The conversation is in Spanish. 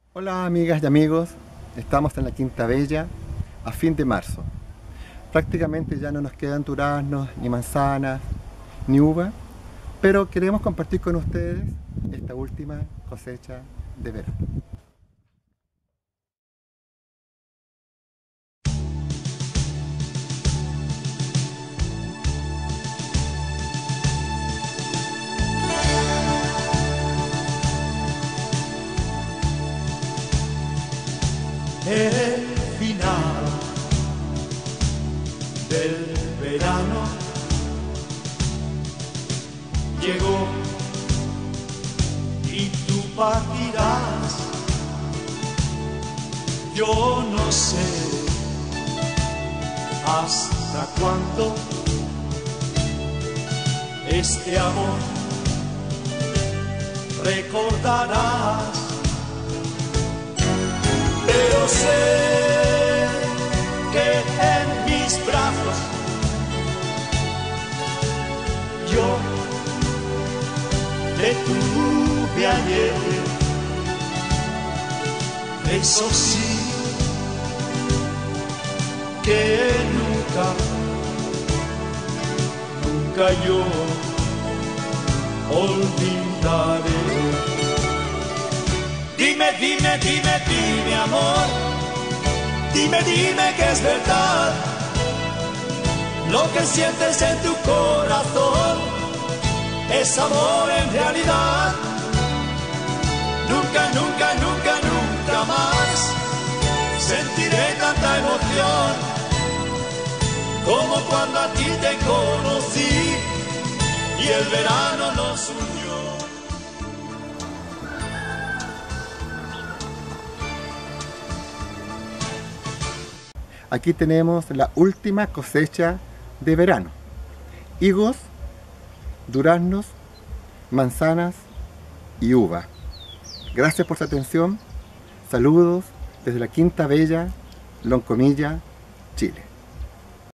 Hola amigas y amigos, estamos en la Quinta Bella a fin de marzo. Prácticamente ya no nos quedan duraznos, ni manzanas, ni uva, pero queremos compartir con ustedes esta última cosecha de verano. El final del verano llegó y tú partirás. Yo no sé hasta cuándo este amor recordarás. Pero sé que en mis brazos yo te tuve ayer. Eso sí que nunca yo olvidaré. Dime amor, dime que es verdad lo que sientes en tu corazón, es amor en realidad. Nunca más sentiré tanta emoción como cuando a ti te conocí y el verano nos unió. Aquí tenemos la última cosecha de verano. Higos, duraznos, manzanas y uva. Gracias por su atención. Saludos desde la Quinta Bella, Loncomilla, Chile.